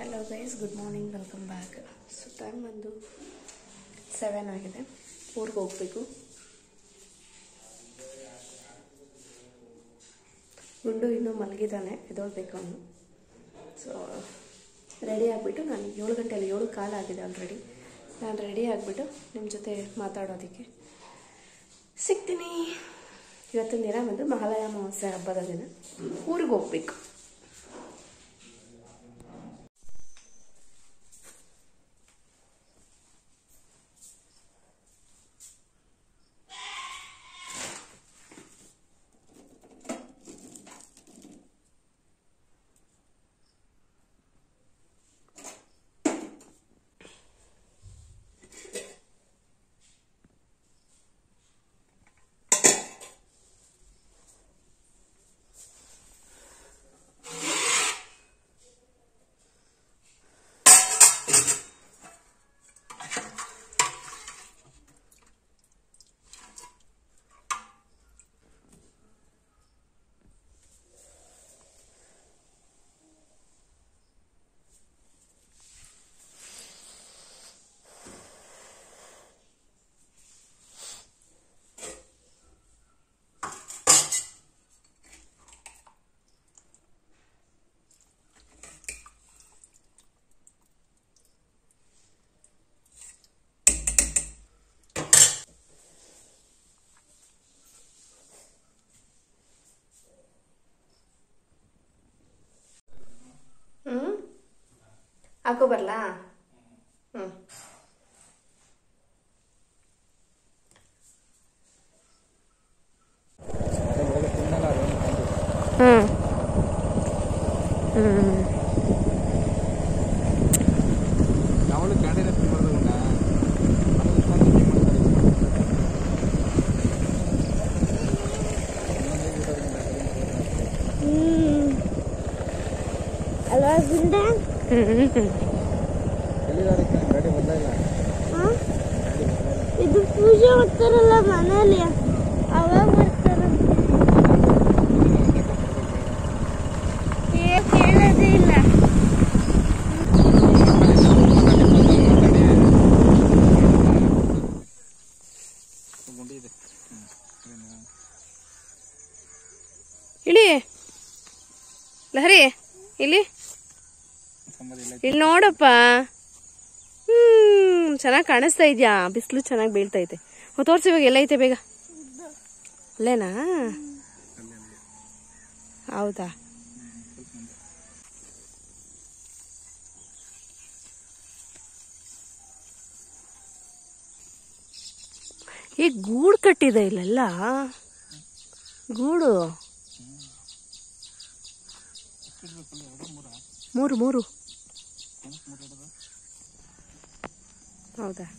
Hello guys, good morning, welcome back. So time ಬಂದು 7 ಆಗಿದೆ. ಊರಿಗೆ ಹೋಗಬೇಕು. ಗುಂಡು ಇನ್ನೂ ಮಲಗಿದ್ದಾನೆ, ಎದ್ದೋಳ್ಬೇಕು ಅವನು. ಸೊ ರೆಡಿ ಆಗಿಬಿಟ್ಟು ನಾನು 7 ಗಂಟೆಯಲ್ಲಿ 7 ಕಾಲ ಆಗಿದೆ ಆಲ್ರೆಡಿ. ನಾನು ರೆಡಿ ಆಗಿಬಿಟ್ಟು ನಿಮ್ಮ ಜೊತೆ ಮಾತಾಡೋದಕ್ಕೆ ಸಿಗ್ತೀನಿ. ಇವತ್ತಿನ ದಿನ ಬಂದು ಮಹಾಲಯ ಅಮಾವಾಸ್ಯೆ ಹಬ್ಬದ ದಿನ. ಊರಿಗೆ ಹೋಗ್ಬೇಕು. ಹಾಕೋ ಬರ್ಲಾ? ಅಲ್ವಾ ಗುಂಡ? ಇದು ಪೂಜೆ ಮಾಡ್ತಾರಲ್ಲ ಮನೇಲಿ, ಅವಾಗ ಬರ್ತಾರಂತೆ. ಕೇಳೋದೇ ಇಲ್ಲ. ಇಳಿ ಲಹರಿ, ಇಲ್ಲಿ ಇಲ್ಲಿ ನೋಡಪ್ಪ. ಚೆನ್ನಾಗಿ ಕಾಣಿಸ್ತಾ ಇದ್ಯಾ? ಬಿಸಿಲು ಚೆನ್ನಾಗಿ ಬೀಳ್ತೈತೆ. ತೋರ್ಸಿ, ಇವಾಗ ಎಲ್ಲ ಐತೆ ಬೇಗ. ಅಲ್ಲೇನಾ? ಹೌದಾ? ಈ ಗೂಡು ಕಟ್ಟಿದೆ ಇಲ್ಲೆಲ್ಲ. ಗೂಡು ಮೂರು ಹೌದಾ?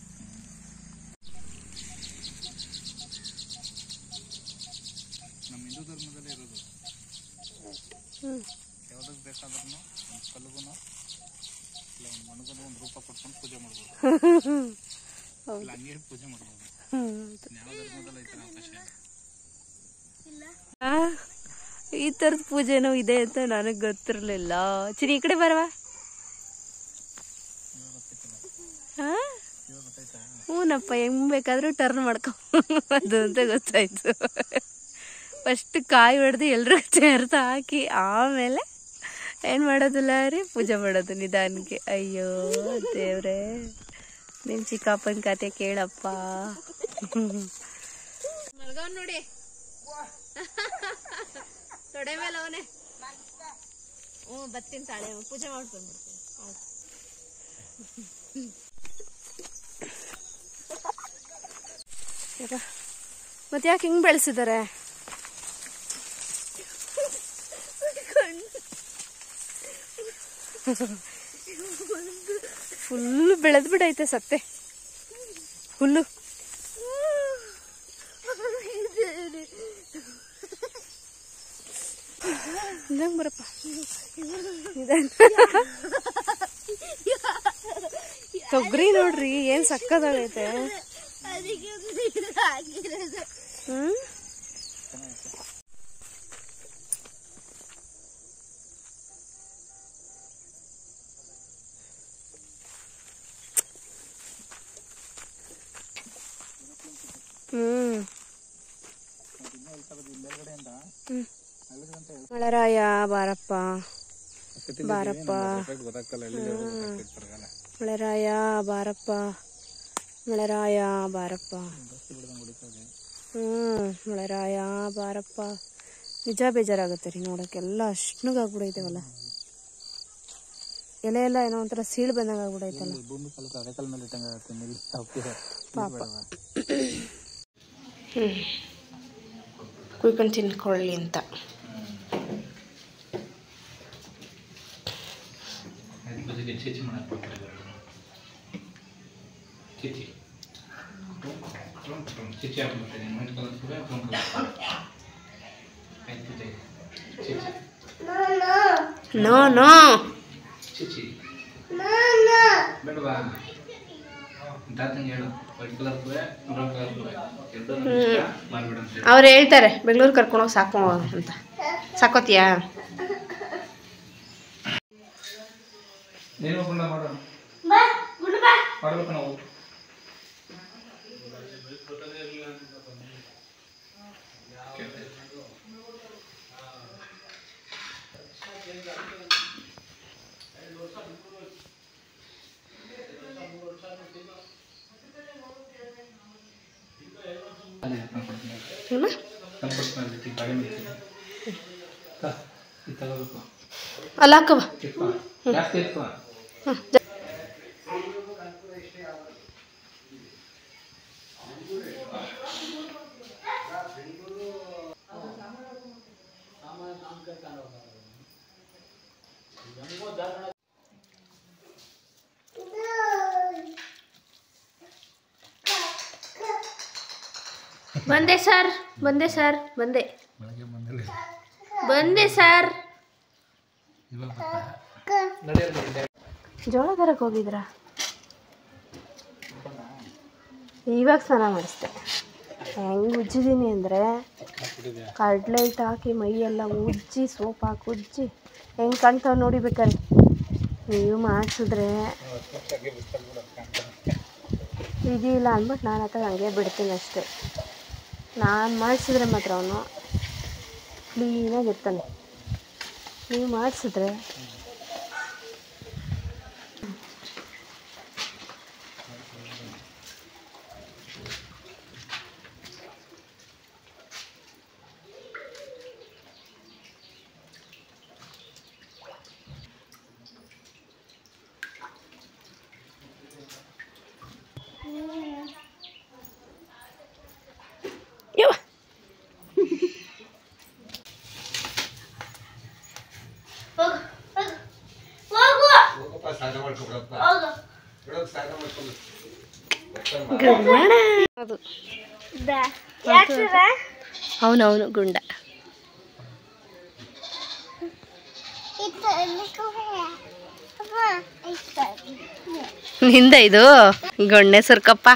ನಮ್ಮ ಹಿಂದೂ ಧರ್ಮದಲ್ಲೇ ಇರೋದು. ಯಾವುದಕ್ಕೆ ಬೇಕಾದ್ರೂ ಒಂದು ಕಲ್ಲುಗೂ ಇಲ್ಲ ಒಂದು ಮಣ್ಣಗೂ ಒಂದು ರೂಪ ಕೊಟ್ಕೊಂಡು ಪೂಜೆ ಮಾಡ್ಬೋದು. ಇಲ್ಲ ಹಂಗೆ ಪೂಜೆ ಮಾಡ್ಬೋದು. ಯಾವ ಧರ್ಮದಲ್ಲ ಈ ಥರ ಅವಕಾಶ ಇಲ್ಲ. ಈ ಥರದ ಪೂಜೆನೂ ಇದೆ ಅಂತ ನನಗೆ ಗೊತ್ತಿರಲಿಲ್ಲ. ಚಿನಿ, ಈ ಕಡೆ ಬರವಾ? ಹೂನಪ್ಪ, ಹೆಂಗ್ ಬೇಕಾದ್ರೂ ಟರ್ನ್ ಮಾಡ್ಕೋದು ಅಂತ ಗೊತ್ತಾಯ್ತು. ಫಸ್ಟ್ ಕಾಯಿ ಹೊಡೆದು ಎಲ್ರಿಗೂ ಸೇರ್ತ ಹಾಕಿ ಆಮೇಲೆ ಏನ್ ಮಾಡೋದಿಲ್ಲ ರೀ, ಪೂಜೆ ಮಾಡೋದು ನಿಧಾನಕ್ಕೆ. ಅಯ್ಯೋ ದೇವ್ರೆ, ನಿಮ್ ಚಿಕ್ಕಪ್ಪನ ಕತೆ ಕೇಳಪ್ಪ. ಮಲ್ಗವನ್ ನೋಡಿ, ತೊಡೆ ಮೇಲೆ ಅವನೇ. ಬರ್ತೀನಿ ತಾಳೆ, ಪೂಜೆ ಮಾಡ್ಕೊಂಡು ಮತ್ತೆ ಯಾಕೆ ಹಿಂಗ್ ಬೆಳೆಸಿದ್ದಾರೆ? ಫುಲ್ ಬೆಳೆದ್ ಬಿಡೈತೆ ಸತ್ತೆ ಹುಲ್ಲು. ಹಿಂದಂಗ್ ಬರಪ್ಪ. ತೊಗರಿ ನೋಡ್ರಿ ಏನ್ ಸಕ್ಕದಾಗೈತೆ. ಮಳೆರಾಯ ಬಾರಪ್ಪ ಬಾರಪ್ಪ, ಮಳೆರಾಯ ಬಾರಪ್ಪ, ಮಳೆರಾಯ ಬಾರಪ್ಪ. ಮಳೆರಾಯ ಬಾರಪ್ಪ. ನಿಜ ಬೇಜಾರಾಗುತ್ತೆ ರೀ ನೋಡಕ್ಕೆ. ಎಲ್ಲ ಅಷ್ಟ್ನಾಗ್ಬಿಡೈತೇವಲ್ಲ, ಎಲೆ ಎಲ್ಲ ಏನೋ ಒಂಥರ ಸೀಳು ಬಂದಂಗ ಆಗ್ಬಿಡೈತಲ್ಲ ಪಾಪ. ಕುಯ್ಕೊಂಡು ತಿನ್ಕೊಳ್ಳಿ ಅಂತ. ನೋ ನೋ ಅವ್ರು ಹೇಳ್ತಾರೆ ಬೆಂಗಳೂರು ಕರ್ಕೊಂಡೋಗಿ ಸಾಕೋ ಅಂತ. ಸಾಕೋತಿಯಾ? ಅಲ್ಲ ಹಾಕವ. ಬಂದೆ ಸರ್, ಬಂದೆ ಸರ್, ಬಂದೆ ಬಂದೆ ಸರ್. ಜೋಳ ತರಕ್ಕೆ ಹೋಗಿದ್ರಾ? ಇವಾಗ ಸ್ನಾನ ಮಾಡಿಸ್ದೆ. ಹೆಂಗೆ ಉಜ್ಜಿದ್ದೀನಿ ಅಂದರೆ ಕಡಲೆ ಹಿಟ್ಟು ಹಾಕಿ ಮೈಯೆಲ್ಲ ಉಜ್ಜಿ ಸೋಪ್ ಹಾಕಿ ಉಜ್ಜಿ ಹೆಂಗೆ ಕಾಣ್ತಾವೆ ನೋಡಿ. ಬೇಕಾದ್ರೆ ನೀವು ಮಾಡಿಸಿದ್ರೆ ಇದಿಲ್ಲ ಅಂದ್ಬಿಟ್ಟು ನಾನು ಹತ್ರ ಹಂಗೆ ಬಿಡ್ತೀನಿ ಅಷ್ಟೇ. ನಾನು ಮಾಡಿಸಿದ್ರೆ ಮಾತ್ರ ಅವನು ಕ್ಲೀನಾಗಿರ್ತಾನೆ. ನೀವು ಮಾಡಿಸಿದ್ರೆ ಅದು ಅವನವನು ಗುಂಡ. ನಿಂದ ಇದು ಗೊಣ್ಣೆ ಸುರ್ಕಪ್ಪ.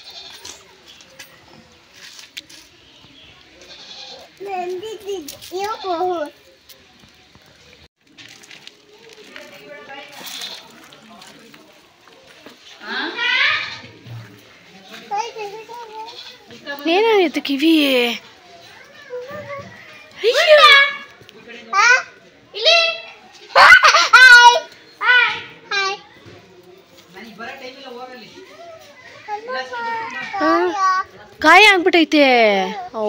ಏನಾಗಿತ್ತು ಕಿವಿ? ಕಾಯಿ ಆಗ್ಬಿಟ್ಟೈತೆ. ಓ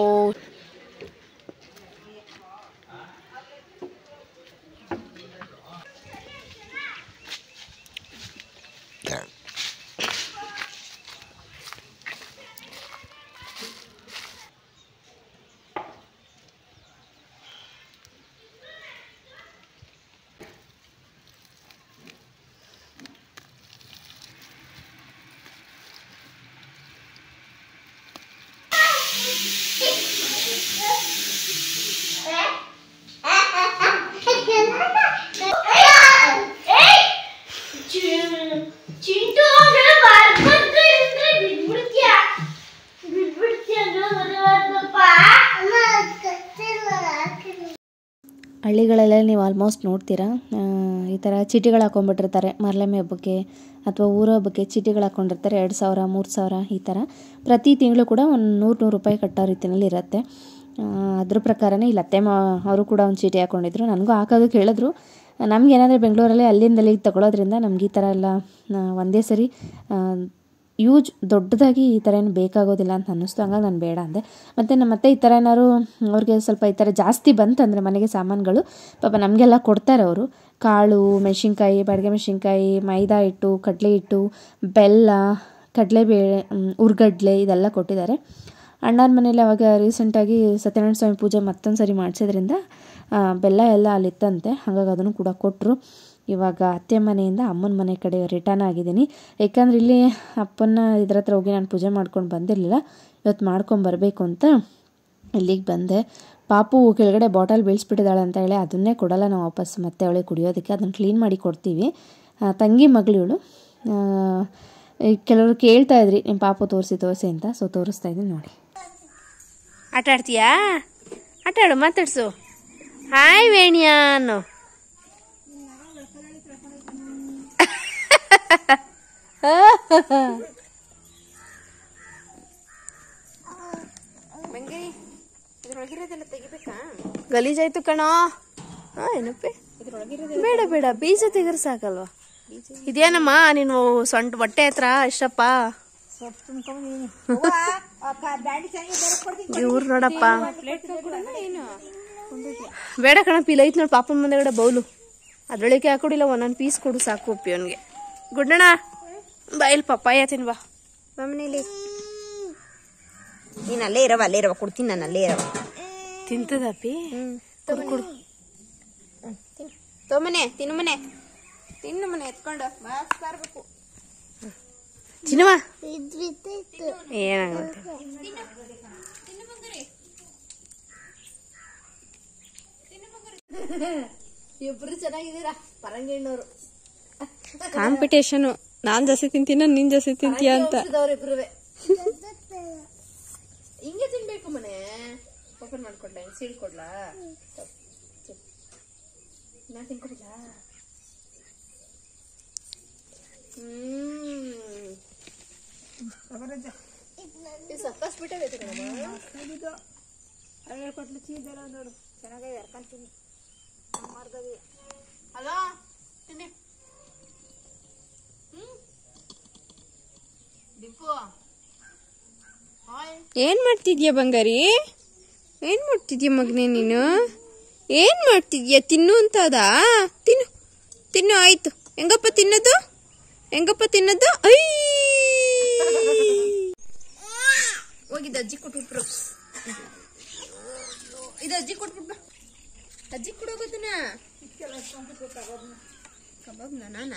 ಹಳ್ಳಿಗಳಲ್ಲೇ ನೀವು ಆಲ್ಮೋಸ್ಟ್ ನೋಡ್ತೀರಾ ಈ ಥರ ಚೀಟಿಗಳು ಹಾಕೊಂಡ್ಬಿಟ್ಟಿರ್ತಾರೆ ಮರಲೆಮ್ಮೆ ಹಬ್ಬಕ್ಕೆ ಅಥವಾ ಊರ ಹಬ್ಬಕ್ಕೆ ಚೀಟಿಗಳು ಹಾಕ್ಕೊಂಡಿರ್ತಾರೆ 2,000 3,000 ಈ ಥರ ಪ್ರತಿ ತಿಂಗಳು ಕೂಡ ಒಂದು 100 ರೂಪಾಯಿ ಕಟ್ಟೋ ರೀತಿಯಲ್ಲಿ ಇರುತ್ತೆ. ಅದ್ರ ಪ್ರಕಾರನೇ ಇಲ್ಲಿ ಅತ್ತೆ ಅವರು ಕೂಡ ಒಂದು ಚೀಟಿ ಹಾಕ್ಕೊಂಡಿದ್ರು. ನನಗೂ ಹಾಕೋದಕ್ಕೆ ಹೇಳಿದ್ರು. ನಮಗೇನಾದರೆ ಬೆಂಗಳೂರಲ್ಲಿ ಅಲ್ಲಿಂದ ಅಲ್ಲಿಗೆ ತಗೊಳ್ಳೋದ್ರಿಂದ ನಮ್ಗೆ ಈ ಥರ ಎಲ್ಲ ಒಂದೇ ಸರಿ ಯೂಜ್ ದೊಡ್ಡದಾಗಿ ಈ ಥರ ಏನು ಬೇಕಾಗೋದಿಲ್ಲ ಅಂತ ಅನ್ನಿಸ್ತು. ಹಂಗಾಗಿ ನಾನು ಬೇಡ ಅಂದೆ. ಮತ್ತು ಮತ್ತೆ ಈ ಥರ ಏನಾದ್ರು ಅವ್ರಿಗೆ ಸ್ವಲ್ಪ ಈ ಥರ ಜಾಸ್ತಿ ಬಂತಂದರೆ ಮನೆಗೆ ಸಾಮಾನುಗಳು ಪಾಪ ನಮಗೆಲ್ಲ ಕೊಡ್ತಾರೆ ಅವರು. ಕಾಳು, ಮೆಣಸಿನ್ಕಾಯಿ, ಬಾಡಿಗೆ ಮೆಣಸಿನ್ಕಾಯಿ, ಮೈದಾ ಹಿಟ್ಟು, ಕಡಲೆ ಹಿಟ್ಟು, ಬೆಲ್ಲ, ಕಡಲೆಬೇಳೆ, ಹುರ್ಗಡ್ಲೆ ಇದೆಲ್ಲ ಕೊಟ್ಟಿದ್ದಾರೆ. ಅಣ್ಣನ ಮನೇಲಿ ಅವಾಗ ರೀಸೆಂಟಾಗಿ ಸತ್ಯನಾರಾಯಣ ಸ್ವಾಮಿ ಪೂಜೆ ಮತ್ತೊಂದು ಸರಿ ಮಾಡಿಸೋದ್ರಿಂದ ಬೆಲ್ಲ ಎಲ್ಲ ಅಲ್ಲಿತ್ತಂತೆ. ಹಾಗಾಗಿ ಅದನ್ನು ಕೂಡ ಕೊಟ್ಟರು. ಇವಾಗ ಅತ್ತೆ ಮನೆಯಿಂದ ಅಮ್ಮನ ಮನೆ ಕಡೆ ರಿಟರ್ನ್ ಆಗಿದ್ದೀನಿ. ಯಾಕಂದರೆ ಇಲ್ಲಿ ಅಪ್ಪನ ಇದ್ರ ಹತ್ರ ಹೋಗಿ ನಾನು ಪೂಜೆ ಮಾಡ್ಕೊಂಡು ಬಂದಿರಲಿಲ್ಲ. ಇವತ್ತು ಮಾಡ್ಕೊಂಬರ್ಬೇಕು ಅಂತ ಇಲ್ಲಿಗೆ ಬಂದೆ. ಪಾಪು ಕೆಳಗಡೆ ಬಾಟಲ್ ಬೀಳಿಸ್ಬಿಟ್ಟಿದ್ದಾಳೆ ಅಂತ ಹೇಳಿ ಅದನ್ನೇ ಕೊಡಲ್ಲ ನಾವು ವಾಪಸ್ ಮತ್ತೆ ಅವಳಿಗೆ ಕುಡಿಯೋದಕ್ಕೆ. ಅದನ್ನು ಕ್ಲೀನ್ ಮಾಡಿ ಕೊಡ್ತೀವಿ. ತಂಗಿ ಮಗಳು ಇವಳು. ಕೆಲವರು ಕೇಳ್ತಾ ಇದ್ರಿ ನಿಮ್ಮ ಪಾಪು ತೋರಿಸಿ ಅಂತ. ಸೊ ತೋರಿಸ್ತಾ ಇದ್ದೀನಿ ನೋಡಿ. ಆಟ ಆಡ್ತೀಯಾ? ಆಟ ಆಡು, ಮಾತಾಡ್ಸು. ಹಾಯ್ ವೇಣಿಯಾ ಅನ್ನೋ. ಗಲೀಜಾಯ್ತು ಕಣೋ. ಏನಪ್ಪಿ ಬೇಡ ಬೇಡ, ಬೀಜ ತೆಗರ್ ಸಾಕಲ್ವಾ? ಇದೇನಮ್ಮ ನೀನು ಹೊಟ್ಟೆ ಹತ್ರ ಇಷ್ಟಪ್ಪ ಇವ್ರು ನೋಡಪ್ಪ. ಬೇಡ ಕಣಪ್ಪ, ಇಲ್ಲ ಐತ್ ನೋಡಿ ಪಾಪನ ಮುಂದೆಗಡೆ ಬೌಲು, ಅದ್ರೊಳಗೆ ಹಾಕೊಡಿಲ್ಲ, ಒಂದೊಂದು ಪೀಸ್ ಕೊಡು ಸಾಕು ಅಪ್ಪಿ ಅವನಿಗೆ. ಗುಡ್ಡಣ್ಣ ಬಾ, ಇಲ್ಲಿ ಪಪ್ಪಾಯ ತಿನ್ ಬಾ. ಮನೇಲಿ ನೀನ್ ಅಲ್ಲೇ ಇರವ ಕೊಡ್ತೀನಿ, ನಾನು ಅಲ್ಲೇ ಇರವ. ತಿಂತದಪ್ಪಿ? ಕೊಡು ತೊಮನೆ ತಿನ್ನು ಮನೆ ಎತ್ಕೊಂಡು ಬರ್ಬೇಕು. ಚಿನ್ನವ ಏನಾಗುತ್ತೆ? ಇಬ್ರು ಚೆನ್ನಾಗಿದ್ದೀರಾ ಪರಂಗಿಣ್ಣವರು. ಕಾಂಪಿಟೇಷನ್, ನಾನ್ ಜಾಸ್ತಿ ತಿಂತೀನ ನೀನ್ ಜಾಸ್ತಿ ತಿಂತೀಯ ಅಂತ. ಇಬ್ರು ಹಿಂಗೆ ತಿನ್ಬೇಕು. ಮನೆ ಓಪನ್ ಮಾಡ್ಕೊಂಡೆ ಸೀಳ್ಕೊಡ್ಲಾ? ನಾ ತಿನ್ಕೊಡ್ಲಾ? ಸಪ್ಪಸ್ಬಿಟ್ಟೈತೆ ಕೊಟ್ಲು ಚೀದಲ್ಲ ನೋಡು, ಚೆನ್ನಾಗಿ ಎರ್ಕೊಂತೀನಿ. ಹಲೋ ತಿನ್ನಿ. ಏನ್ ಮಾಡ್ತಿದ್ಯಾ ಬಂಗಾರಿ? ಏನ್ ಮಾಡ್ತಿದ್ಯಾ ಮಗನೇ ನೀನು? ಏನ್ ಮಾಡ್ತಿದ್ಯಾ? ತಿನ್ನು ಅಂತ ಅದಾ? ತಿನ್ನು ಆಯ್ತು. ಹೆಂಗಪ್ಪ ತಿನ್ನೋದು? ಐ ಹೋಗಿದ್ದು ಅಜ್ಜಿ ಕೊಟ್ಬಿಟ್ರು. ಇದು ಅಜ್ಜಿ ಕೊಟ್ಬಿಟ್ಟ. ಅಜ್ಜಿ ಕೊಡೋಗೋದನ್ನ ಕಬಾಬ್ನ ನಾನಾ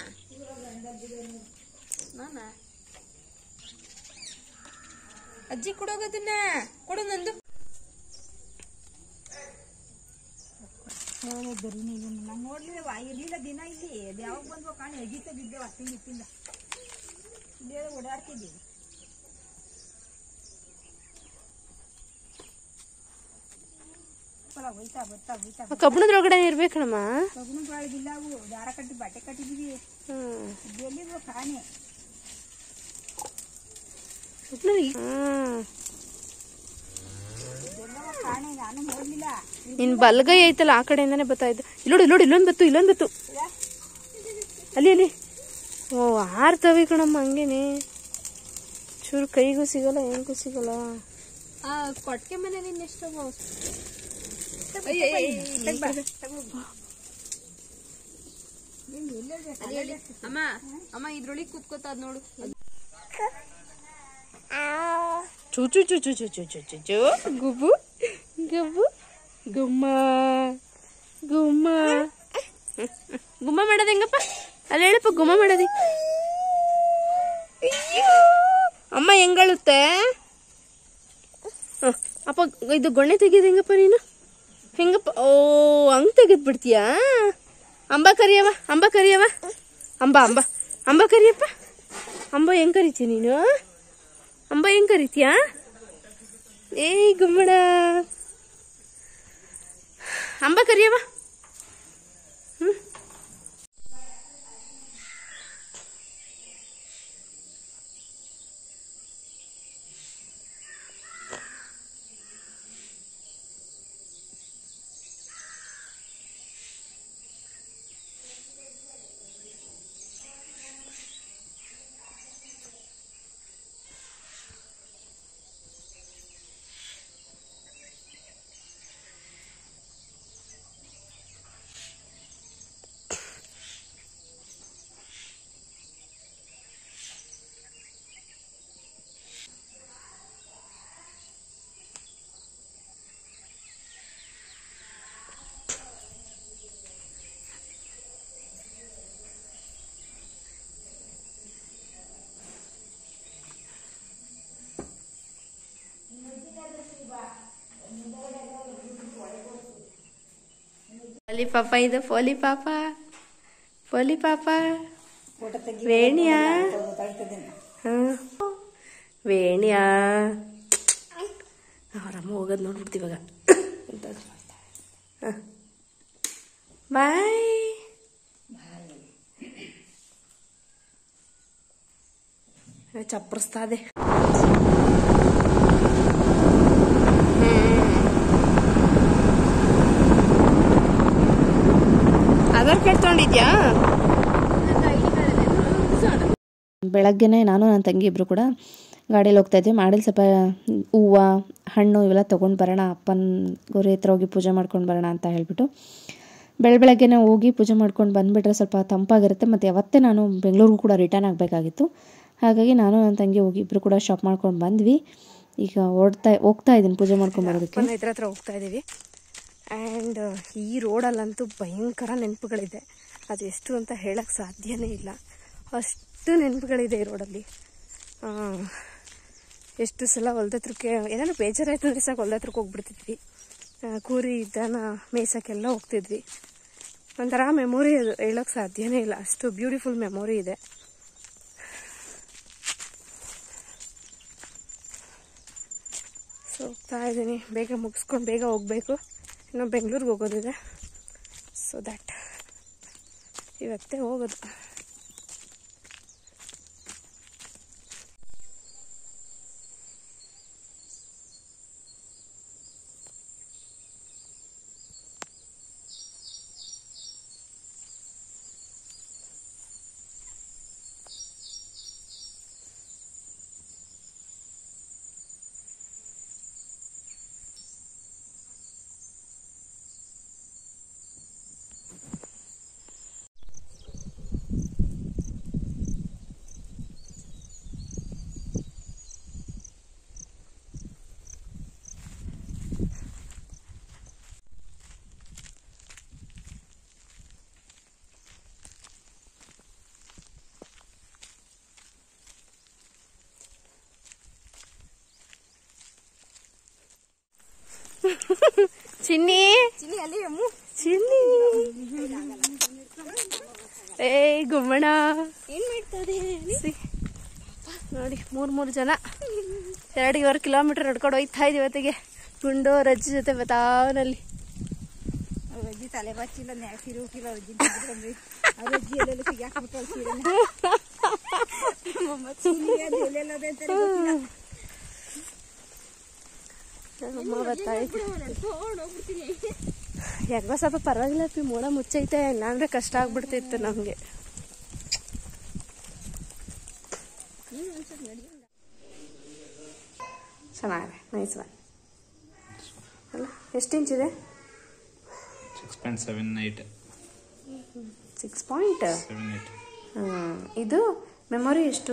ಅಜ್ಜಿ ಕೊಡೋಗೋದನ್ನ ಕೊಡು. ನಂದು ನೋಡ್ಲಿಲ್ಲ, ಇರ್ಲಿಲ್ಲ ದಿನ ಇಲ್ಲಿ. ಯಾವಾಗ ಬಂದ್ವ ಕಾಣ ಎಗಿತ ಬಿದ್ದೇವ ತಿಂಗಿತ್ತಿಂದ ಇಲ್ಲೇ ಓಡಾಡ್ತಿದ್ದೀವಿ. ಕಬ್ಬಣದ್ರೊಳಗಡೆ ಇರ್ಬೇಕಣಮ್ಮ. ಕಬ್ಬಣದೊಳಗಿಲ್ಲ, ಅವು ದಾರ ಕಟ್ಟಿ ಬಟ್ಟೆ ಕಟ್ಟಿದೀವಿ. ಎಲ್ಲಿದ್ವ ಕಾಣೆ? ಕಾಣೆ ನಾನು ನೋಡ್ಲಿಲ್ಲ. ನಿನ್ ಬಲ್ಗೈ ಐತಲ್ಲ ಆ ಕಡೆಯಿಂದಾನೆ ಬರ್ತಾ ಇದ್ದ. ಇಲ್ಲೋಡು ಇಲ್ಲೊಂದು ಬತ್ತು ಅಲ್ಲಿ. ಓ ಆರ್ತವಿ ಕಣಮ್ಮ. ಹಂಗೇನೆ ಚೂರು ಕೈಗೂ ಸಿಗಲ್ಲ ಏನ್ಗೂ ಸಿಗಲ್ಲ. ಕೊಟ್ಕೆ ಮನೇಲಿ ಇನ್ನೆಷ್ಟು ಅಮ್ಮ ಇದ್ರೊಳಗೆ ಕೂತ್ಕೋತಾದ್ ನೋಡು. ಚೂಚು ಚೂಚು ಚೂಚು ಚೂಚು ಚೂ ಗುಬ್ಬು ಗುಬ್ಬು ಗುಮ್ಮ ಗುಮ್ಮ ಗುಮ್ಮ ಮಾಡೋದು ಹೆಂಗಪ್ಪ? ಅಲ್ಲಿ ಹೇಳಪ್ಪ ಗುಮ್ಮ ಮಾಡೋದಿ. ಅಮ್ಮ ಹೆಂಗಳುತ್ತೆ? ಅಪ್ಪ ಇದು ಗೊಣ್ಣೆ ತೆಗಿಯೋದು ಹೆಂಗಪ್ಪ ನೀನು? ಹೆಂಗಪ್ಪ? ಓ ಹಂಗ್ ತೆಗೆದ್ ಬಿಡ್ತೀಯಾ? ಅಂಬ ಕರಿಯವ ಅಂಬ ಕರಿಯಪ್ಪ. ಅಂಬ ಹೆಂಗ್ ಕರಿತೀಯ ನೀನು? ಅಂಬ ಹೆಂಗ್ ಕರಿತೀಯಾ? ಏಯ್ ಗುಮ್ಮಡ ಅಂಬ ಕರಿಯವ. ಅಲ್ಲಿ ಪಾಪ ಇದು ಪೋಲಿ ಪಾಪ ವೇಣಿಯಾ ವೇಣಿಯಾ ಅವರಮ್ಮ ಹೋಗೋದು ನೋಡ್ಬಿಡ್ತೀವಿ ಇವಾಗ ಬಾಯ್ ಚಪ್ಪರಿಸ್ತಾ ಇದೆ ಆಧಾರ್ ಕಾರ್ಡ್ ತಗೊಂಡಿದ್ಯಾ? ಬೆಳಗ್ಗೆನೇ ನಾನು ನನ್ನ ತಂಗಿ ಇಬ್ಬರು ಕೂಡ ಗಾಡಿಯಲ್ಲಿ ಹೋಗ್ತಾ ಇದ್ವಿ. ಮಾಡಲಿ ಸ್ವಲ್ಪ ಹೂವು ಹಣ್ಣು ಇವೆಲ್ಲ ತೊಗೊಂಡು ಬರೋಣ, ಅಪ್ಪನ ಗೋರಿ ಹತ್ರ ಹೋಗಿ ಪೂಜೆ ಮಾಡ್ಕೊಂಡು ಬರೋಣ ಅಂತ ಹೇಳಿಬಿಟ್ಟು ಬೆಳಗ್ಗೆನೇ ಹೋಗಿ ಪೂಜೆ ಮಾಡ್ಕೊಂಡು ಬಂದುಬಿಟ್ರೆ ಸ್ವಲ್ಪ ತಂಪಾಗಿರುತ್ತೆ. ಮತ್ತು ಯಾವತ್ತೇ ನಾನು ಬೆಂಗಳೂರಿಗೂ ಕೂಡ ರಿಟರ್ನ್ ಆಗಬೇಕಾಗಿತ್ತು. ಹಾಗಾಗಿ ನಾನು ನನ್ನ ತಂಗಿ ಹೋಗಿ ಇಬ್ಬರು ಕೂಡ ಶಾಪ್ ಮಾಡ್ಕೊಂಡು ಬಂದ್ವಿ. ಈಗ ಹೋಗ್ತಾ ಇದ್ದೀನಿ ಪೂಜೆ ಮಾಡ್ಕೊಂಡು ಬರೋದಕ್ಕೆ. ಇದ್ರ ಹತ್ರ ಹೋಗ್ತಾ ಇದ್ದೀವಿ. ಆ್ಯಂಡ್ ಈ ರೋಡಲ್ಲಂತೂ ಭಯಂಕರ ನೆನಪುಗಳಿದೆ. ಅದು ಎಷ್ಟು ಅಂತ ಹೇಳಕ್ಕೆ ಸಾಧ್ಯನೇ ಇಲ್ಲ, ಅಷ್ಟು ನೆನಪುಗಳಿದೆ ಈ ರೋಡಲ್ಲಿ. ಎಷ್ಟು ಸಲ ಹೊಲ್ದ ಹತ್ರಕ್ಕೆ ಏನಾದ್ರು ಬೇಜಾರಾಯ್ತು ಅಂದರೆ ಸಾಕು ಹೊಲ್ದ ಹತ್ರಕ್ಕೆ ಹೋಗ್ಬಿಡ್ತಿದ್ವಿ. ಕೂರಿ ದನ ಮೇಯ್ಸೋಕ್ಕೆಲ್ಲ ಹೋಗ್ತಿದ್ವಿ. ಒಂಥರ ಮೆಮೊರಿ ಅದು, ಹೇಳೋಕ್ಕೆ ಸಾಧ್ಯನೇ ಇಲ್ಲ, ಅಷ್ಟು ಬ್ಯೂಟಿಫುಲ್ ಮೆಮೊರಿ ಇದೆ. ಸೊ ಹೋಗ್ತಾ ಇದ್ದೀನಿ, ಬೇಗ ಮುಗಿಸ್ಕೊಂಡು ಬೇಗ ಹೋಗಬೇಕು. ಇನ್ನು ಬೆಂಗಳೂರಿಗೆ ಹೋಗೋದಿದೆ. ಸೊ ದ್ಯಾಟ್ ಇವತ್ತೇ ಹೋಗೋದು. ಚಿನ್ನಿ ಚಿನ್ನಿ ಏಯ್ ಗುಮ್ಮಣ ಏನ್ ಮಾಡ್ತದೆ ನೋಡಿ, 3 ಜನ 2.5 ಕಿಲೋಮೀಟರ್ ನಡ್ಕೊಂಡು ಹೋಯ್ತಾ ಇದೀವಿ. ಇವತ್ತಿಗೆ ಗುಂಡು ರಜ್ಜಿ ಜೊತೆ ಬತಾವನಲ್ಲಿ ಅಜ್ಜಿ ತಲೆ ಬಚ್ಚಿಲ್ಲ ಸಿರು ಕಿಲೋ ಅಜ್ಜಿ ಅಜ್ಜಿ ಎಲ್ಲೆಲ್ಲ ಸಿಗಾಕ್ಬಿಟ್ಟು ಯಾಕೋ ಸ್ವಲ್ಪ ಪರವಾಗಿಲ್ಲ, ಮೋಡ ಮುಚ್ಚೈತೆ, ಇಲ್ಲಾಂದ್ರೆ ಕಷ್ಟ ಆಗ್ಬಿಡ್ತಿತ್ತು ನಮ್ಗೆ. ಚೆನ್ನಾಗಿದೆ, ನೈಸ್ ಒನ್ ಅಲ್ಲ. ಎಷ್ಟು ಇಂಚ್ ಇದೆ? 6.78. 6.78. ಇದು ಮೆಮೊರಿ ಎಷ್ಟು?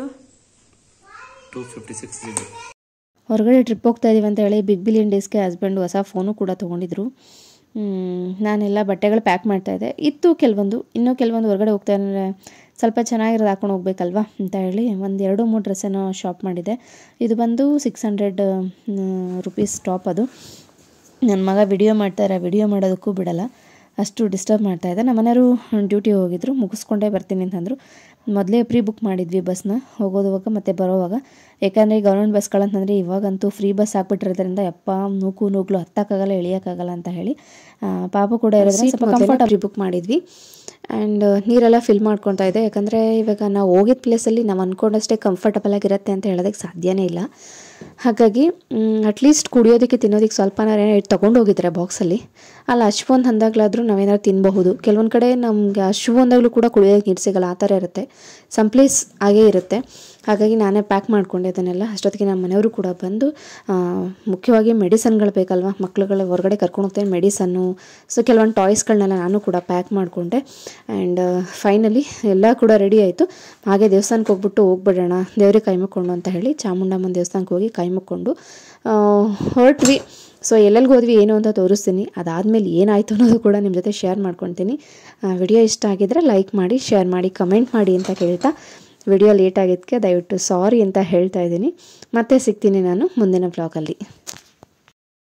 256 GB. ಹೊರಗಡೆ ಟ್ರಿಪ್ ಹೋಗ್ತಾ ಇದೀವಿ ಅಂತ ಹೇಳಿ ಬಿಗ್ ಬಿಲಿಯನ್ ಡೇಸ್ಗೆ ಹಸ್ಬೆಂಡು ಹೊಸ ಫೋನು ಕೂಡ ತೊಗೊಂಡಿದ್ರು. ನಾನೆಲ್ಲ ಬಟ್ಟೆಗಳು ಪ್ಯಾಕ್ ಮಾಡ್ತಾಯಿದ್ದೆ. ಇತ್ತು ಕೆಲವೊಂದು, ಇನ್ನೂ ಕೆಲವೊಂದು ಹೊರಗಡೆ ಹೋಗ್ತಾ ಇದ್ದರೆ ಸ್ವಲ್ಪ ಚೆನ್ನಾಗಿರೋದು ಹಾಕೊಂಡು ಹೋಗ್ಬೇಕಲ್ವಾ ಅಂತ ಹೇಳಿ 1-2-3 ಡ್ರೆಸ್ಸನ್ನು ಶಾಪ್ ಮಾಡಿದೆ. ಇದು ಬಂದು 600 ರುಪೀಸ್ ಟಾಪ್. ಅದು ನನ್ನ ಮಗ ವಿಡಿಯೋ ಮಾಡ್ತಾರೆ, ವಿಡಿಯೋ ಮಾಡೋದಕ್ಕೂ ಬಿಡಲ್ಲ, ಅಷ್ಟು ಡಿಸ್ಟರ್ಬ್ ಮಾಡ್ತಾಯಿದ್ದೆ. ನಮ್ಮ ಮನೆಯವರು ಡ್ಯೂಟಿ ಹೋಗಿದ್ರು, ಮುಗಿಸ್ಕೊಂಡೇ ಬರ್ತೀನಿ ಅಂತಂದರು. ಮೊದಲೇ ಪ್ರೀ ಬುಕ್ ಮಾಡಿದ್ವಿ ಬಸ್ನ, ಹೋಗೋದುವಾಗ ಮತ್ತು ಬರೋವಾಗ. ಯಾಕಂದರೆ ಗೌರ್ಮೆಂಟ್ ಬಸ್ಗಳಂತಂದರೆ ಇವಾಗಂತೂ ಫ್ರೀ ಬಸ್ ಹಾಕ್ಬಿಟ್ಟಿರೋದ್ರಿಂದ ಯಪ್ಪ ನೂಗ್ಲು ಹತ್ತಕ್ಕಾಗಲ್ಲ, ಇಳಿಯೋಕ್ಕಾಗಲ್ಲ ಅಂತ ಹೇಳಿ ಪಾಪು ಕೂಡ ಇರೋದ್ರೆ ಸ್ವಲ್ಪ ಕಂಫರ್ಟ್ ಪ್ರೀ ಬುಕ್ ಮಾಡಿದ್ವಿ. ಆ್ಯಂಡ್ ನೀರೆಲ್ಲ ಫಿಲ್ ಮಾಡ್ಕೊತಾ ಇದೆ. ಯಾಕಂದರೆ ಇವಾಗ ನಾವು ಹೋಗಿದ್ದ ಪ್ಲೇಸಲ್ಲಿ ನಾವು ಅಂದ್ಕೊಂಡಷ್ಟೇ ಕಂಫರ್ಟಬಲ್ ಆಗಿರುತ್ತೆ ಅಂತ ಹೇಳೋದಕ್ಕೆ ಸಾಧ್ಯನೇ ಇಲ್ಲ. ಹಾಗಾಗಿ ಅಟ್ಲೀಸ್ಟ್ ಕುಡಿಯೋದಕ್ಕೆ ತಿನ್ನೋದಕ್ಕೆ ಸ್ವಲ್ಪನಾರೇ ತೊಗೊಂಡು ಹೋಗಿದ್ದಾರೆ ಬಾಕ್ಸಲ್ಲಿ. ಅಲ್ಲಿ ಅಶ್ವೊಂದು ಅಂದಾಗಲಾದರೂ ನಾವೇನಾದ್ರು ತಿನ್ನಬಹುದು. ಕೆಲವೊಂದು ಕಡೆ ನಮಗೆ ಅಶ್ವೊಂದಾಗಲೂ ಕೂಡ ಕುಡಿಯೋದಕ್ಕೆ ನೀರು ಸಿಗಲ್ಲ, ಆ ಥರ ಇರುತ್ತೆ. ಸಮ್ ಪ್ಲೇಸ್ ಹಾಗೇ ಇರುತ್ತೆ. ಹಾಗಾಗಿ ನಾನೇ ಪ್ಯಾಕ್ ಮಾಡ್ಕೊಂಡೆ ಅದನ್ನೆಲ್ಲ. ಅಷ್ಟೊತ್ತಿಗೆ ನಮ್ಮ ಮನೆಯವರು ಕೂಡ ಬಂದು ಮುಖ್ಯವಾಗಿ ಮೆಡಿಸನ್ಗಳು ಬೇಕಲ್ವ, ಮಕ್ಳುಗಳ ಹೊರಗಡೆ ಕರ್ಕೊಂಡು ಹೋಗ್ತೇನೆ, ಮೆಡಿಸನ್ನು, ಸೊ ಕೆಲವೊಂದು ಟಾಯ್ಸ್ಗಳನ್ನೆಲ್ಲ ನಾನು ಕೂಡ ಪ್ಯಾಕ್ ಮಾಡಿಕೊಂಡೆ. ಆ್ಯಂಡ್ ಫೈನಲಿ ಎಲ್ಲ ಕೂಡ ರೆಡಿ ಆಯಿತು. ಹಾಗೆ ದೇವಸ್ಥಾನಕ್ಕೆ ಹೋಗ್ಬಿಡೋಣ, ದೇವ್ರಿಗೆ ಕೈ ಮುಕ್ಕೊಂಡು ಅಂತ ಹೇಳಿ ಚಾಮುಂಡಮ್ಮನ ದೇವಸ್ಥಾನಕ್ಕೆ ಹೋಗಿ ಕೈ ಮುಕ್ಕೊಂಡು ಹೊರಟ್ವಿ. ಸೊ ಎಲ್ಲೆಲ್ಲಿಗೆ ಹೋದ್ವಿ ಏನು ಅಂತ ತೋರಿಸ್ತೀನಿ. ಅದಾದಮೇಲೆ ಏನಾಯಿತು ಅನ್ನೋದು ಕೂಡ ನಿಮ್ಮ ಜೊತೆ ಶೇರ್ ಮಾಡ್ಕೊತೀನಿ. ವಿಡಿಯೋ ಇಷ್ಟ ಆಗಿದ್ದರೆ ಲೈಕ್ ಮಾಡಿ, ಶೇರ್ ಮಾಡಿ, ಕಮೆಂಟ್ ಮಾಡಿ ಅಂತ ಕೇಳ್ತಾ, ವಿಡಿಯೋ ಲೇಟ್ ಆಗಿದ್ದಕ್ಕೆ ದಯವಿಟ್ಟು ಸಾರಿ ಅಂತ ಹೇಳ್ತಾ ಇದ್ದೀನಿ. ಮತ್ತೆ ಸಿಗ್ತೀನಿ ನಾನು ಮುಂದಿನ ಬ್ಲಾಗಲ್ಲಿ.